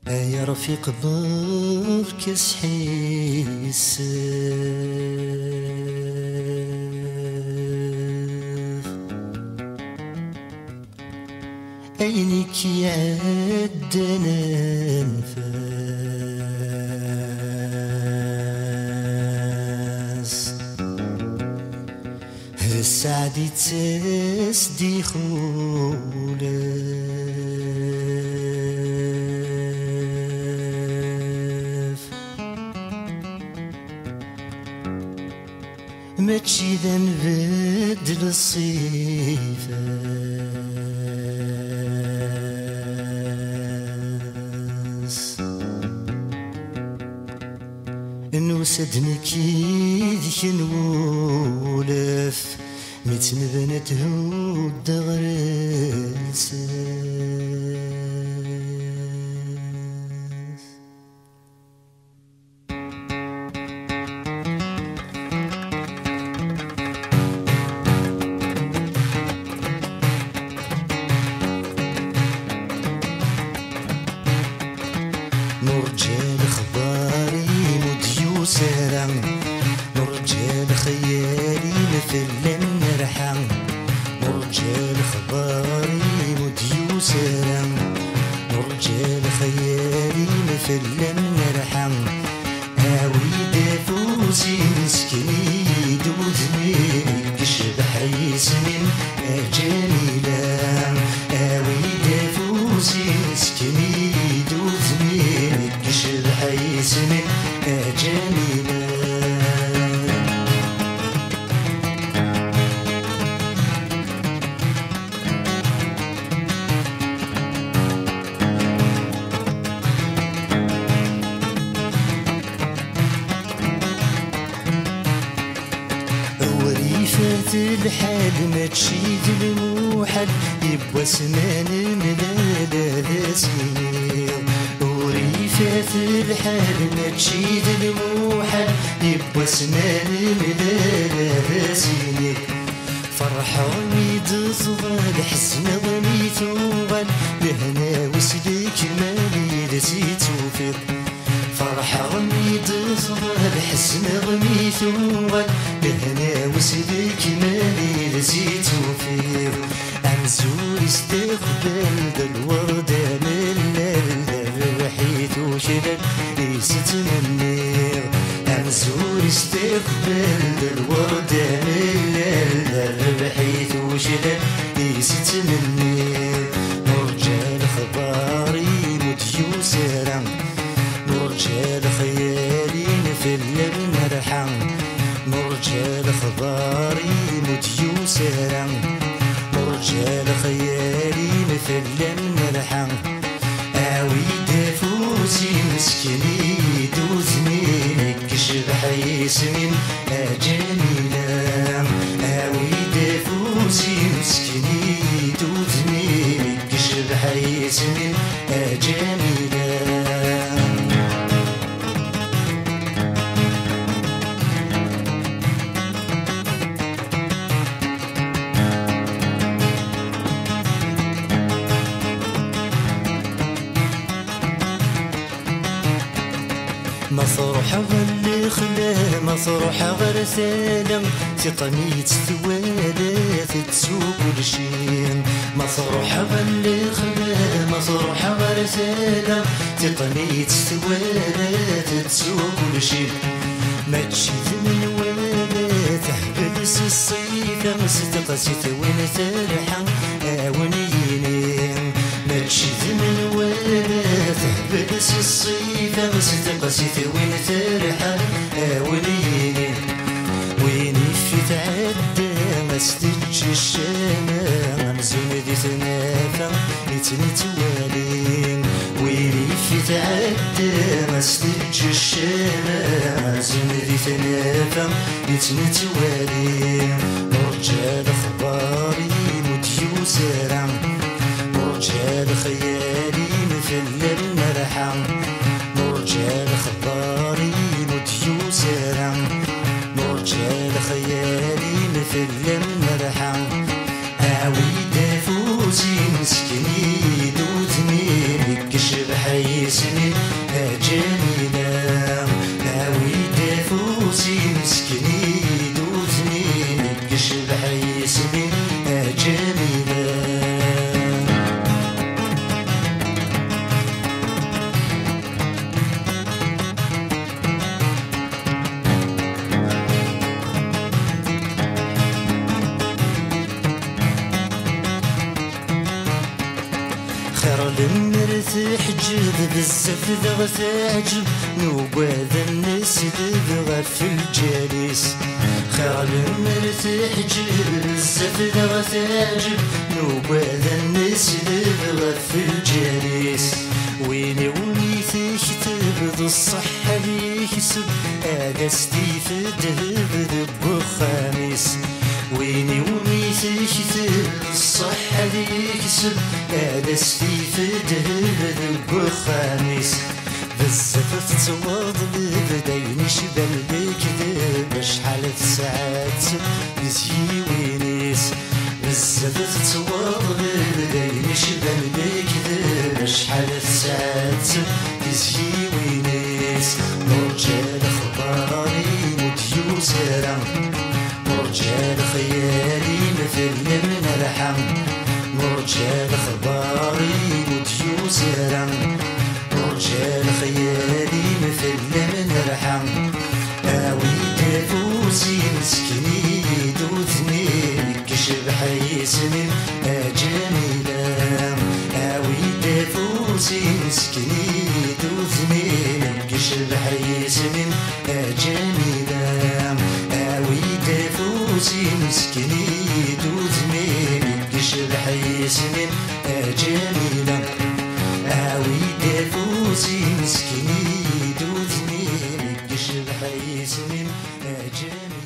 يا رفيق برك صحي السيف عينيك يعدنا نفاس السعدي تسدي خولك ماشي ذا نبدل الصيفاس نوسدني كيدك نولف متن بنته الدغرساس نرجال خباري مديوسرا نرجال خيالي مثل نرحم نرجال خباري مديوسرا نرجال خيالي مثل نرحم هاوي دافوزي مسكين دوزني كشبح يسمن جميلة هاوي دافوزي مسكين دوزني كشبح يسمن جميلة وريفة الحال ما تشيد الموحل يبوى سمان ملالا سنين وريفة الحال ما تشيد الموحل يبوى سمان ملالا سنين فرحة ضميد صغال حسن ضميد وغال لهنا وسلك مالي لزيت وفيض فرحة ضميد صغال حسن ضميد وغال لهنا وسلك مالي لزيت وفيض أمزور استقبل ذا الوردة من الرحيت وشلل ليست منير أمزور استقبل ذا الوردة من الرحيت وشلل ليست منير نرجال خباري مديوسرا نرجال خيالي مثل نرحم نرجال خباري مديوسرا نرجال خيالي مثل نرحم آوي دافوزي مسكني دوزني كشبح يسمن جميلة آوي دافوزي مسكني دوزني كشبح يسمن جميلة مصروح غل خلا مصروح غرسالم تقنيت ثوالث تسوق الشين مصروح غل خلا مصروح غرسالم تقنيت ثوالث تسوق الشين ما تشيد من ولا تحبس الصيف مستقسيت وين ترحم ونينين ما تشيد من ولا تحبس الصيف مستقسيت وين ترحم ونينين ويني في تعدى ما استج الشامة مزون دي تنافى يتنتوالين ويني في تعدى ما استج الشامة مزون دي تنافى يتنتوالين نرجال خباري مديوسرا نرجال خيالي مثل نرحم نرجال خباري مديوسرا نرجال خيالي مثل نرحم آوي دافوزي مسكني دوتني كشبح يسمي بحيسني جميلة. خير المرتاح جيب بزاف ذا تعجب نوباد الناس دبغى في الجالس. خير المرتاح جيب بزاف ذا تعجب نوباد الناس دبغى في الجالس. ويني وميتك تبدو الصحة ليك سب أجازتي في الدهب ذب خامس. ويني وميتك تبدو الصحة ليك سب أجازتي في الدهب ذب خامس. بزاف تتواضل بداين شبال بيك ذب شحال ساعات بزي وينيس. بزاف تتواضل بداين شبال بيك ذب شحال ساعات بزي وينيس. ورجال اخباري وديو زرع ورجال خيالي مثل من الحم. ورجال اخباري وديو زرع ورجال خيالي مثل من الحم. اوي دافوسي مسكني دوثني كشب حيسني جميلة. اوي دافوسي مسكني دوثني كشب حيسني جميلة. اوي دافوسي مسكني دوثني كشب حيسني جميلة. اوي دافوسي مسكني دوثني كشب حيسني جميلة.